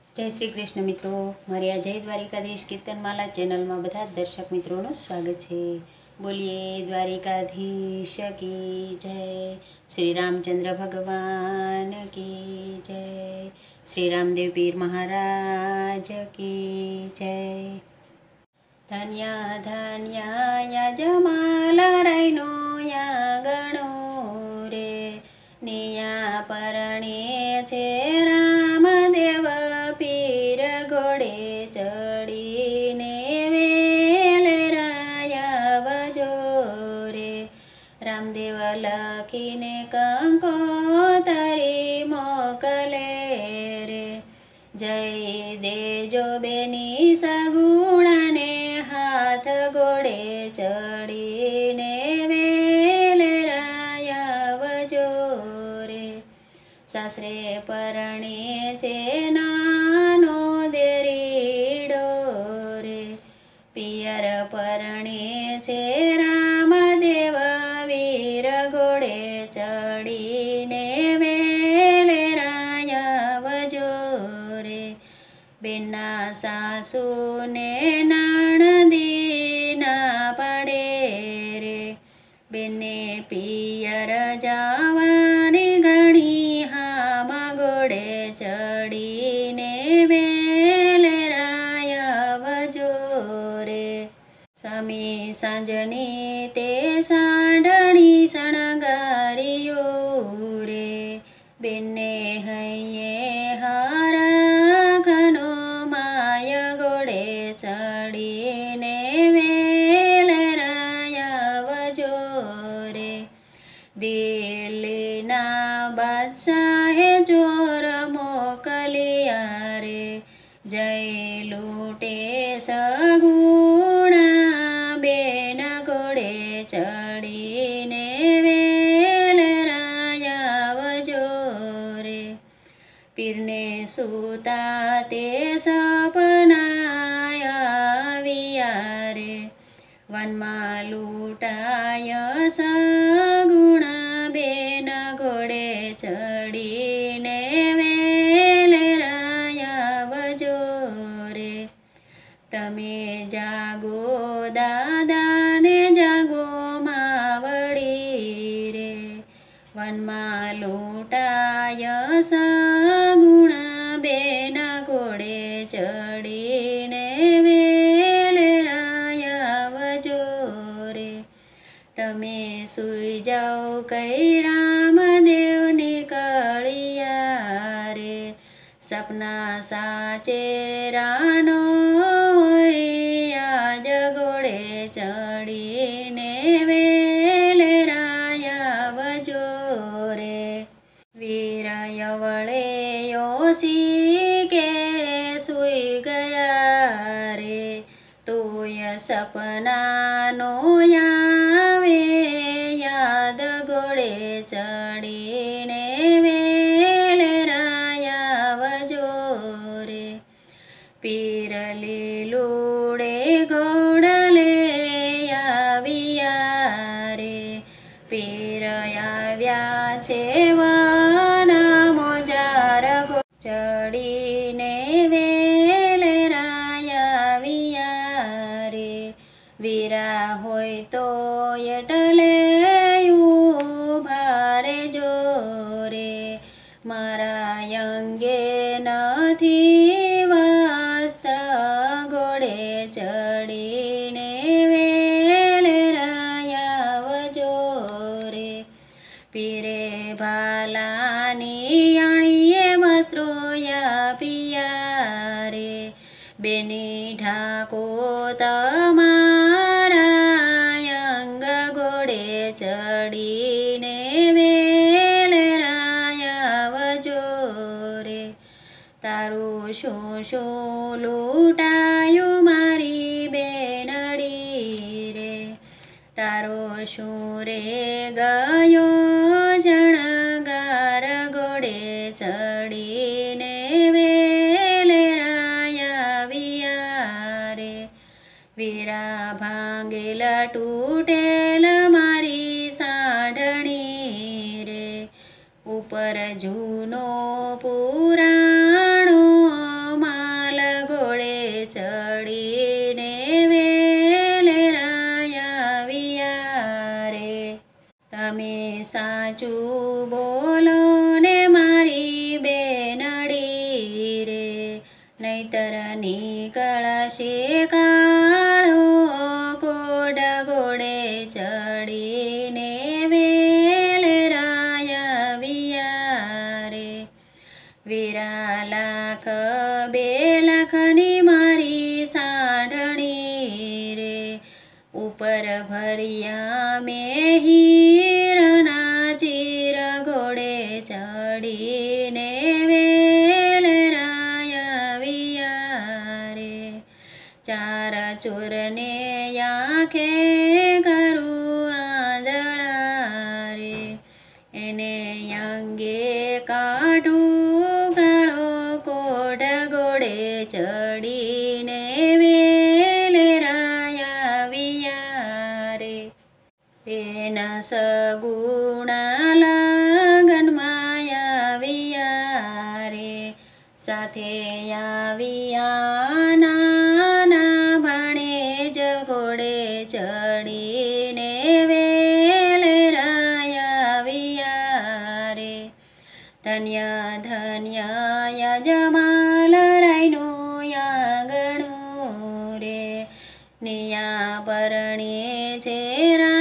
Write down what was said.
जय श्री कृष्ण मित्रों, मारी आ जय द्वारिकाधीश कीर्तनमाला चेनल में बधा दर्शक मित्रों स्वागत है। बोलिए द्वारिकाधीश की जय। श्री रामचंद्र भगवान की जय। श्री रामदेव पीर महाराज की जय। धन्या धन्या यजमाला रायनो या गणो रे, निया परणे छे रामदेव पीर घोड़े चढ़ीने वेलराया वजो रे। रामदेव लखीने कंकोतरी मोकले रे, जय देजो बेनी सगुणाने हाथ घोड़े चढ़ीने वेलराया वजो रे। सासरे परणे छे नानो देरीडो रे, पियर परणे छे रामदेव वीर घोड़े चढ़ीने वेलराया वजो रे। बेना सासू ने नणदीना पड़े रे, बेने पियर जावानी घणी हाम घोड़े चढ़ीने वेलराया वजो रे। समी सांजनी ते साढणी शणगारियो रे, बेने हइये हारा घनो माय घोड़े चढ़ीने वेलराया वजो रे। दिल्लीना बादशाहे जोर मोकलिया रे, जय लूटे सगुणा बेन घोड़े चढ़ीने वेलराया वजो रे। पीरने सूता ते सपनाय आविया रे, वनमा लूटाय सगुणा बेन घोड़े चढ़ीने वेलराया वजो रे। तमे जागो दादा ने जागो मावड़ी रे, वनमा लूटाय सगुणा बेन घोड़े चढ़ीने वेलराया वजो रे। तमे सुई जाओ कई रामदेव निकलिया रे, सपना साचेरानो आज घोड़े चढ़ीने वेलराया वजो रे। वीर यवळे योसी के सुई गया रे, तोय सपना नो यावे याद घोड़े चढ़ीने वेलराया वजो रे। पीर लीलूड़े घोड़ले आविया रे, पीर आव्या छे वना मोजार चढ़ीने वेलराया विया रे। वीरा होय तो एटले ऊभा रेजो रे, मारा अंगे नथी वस्त्र घोड़े चढ़ीने वेलराया वजो रे। पीरे भालानी अणिये वस्त्रो या पिया रे, बेनी ढाको तमारा अंग घोड़े चढ़ीने वेलराया वजो रे। तारू शो शो लूटायो मारी बेनड़ी रे, तारो शू रे गयो शणगार घोड़े चढ़ीने वेलराया विया रे। वीरा भांगेल टूटेल मारी साढणी रे, ऊपर जूनो पुराणो સાચું બોલો ને મારી બેનડી રે, નહીતર નીકળશે કાળો કોડ ઘોડે ચડીને વેલરાયા વિયા રે. વીરા લાખ 2 લાખની મારી સાંઢણી રે, ઉપર ભર્યા મેં હીરના ચીર ઘોડે ચડીને વેલરાયા વિયા રે. 4 ચોરને આંખે કરું આંધળા રે, એને અંગે કાઢું કાળો કોડ ઘોડે ચડીને વેલરાયા વિયા રે. એના સગુણા લગનમાં આવ્યા રે, સાથે આવ્યા નાના ભાણેજ ઘોડે ચડીને વેલરાયા વિયા રે. ધન્ય ધન્ય યજમાલ રાયનું આંગણું રે, નિયા પરણે છે